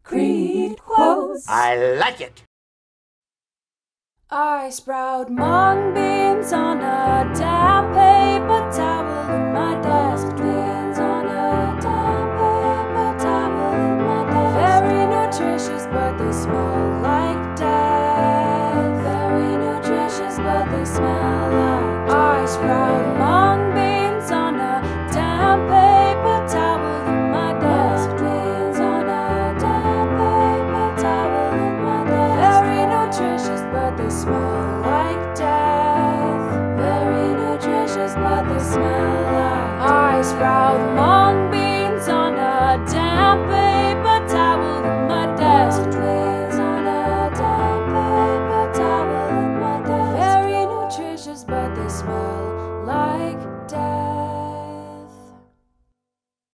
Creed quotes. I like it. I sprout mung beans on a damp paper towel in my desk. Beans on a damp paper towel in my desk. Very nutritious, but they smell like death. Very nutritious, but they smell like death. I sprout mung beans on a damp paper towel in my desk. Beans on a damp paper towel in my desk. Very nutritious, but they smell like death. Very nutritious, but they smell like death. I sprout mung beans on a damp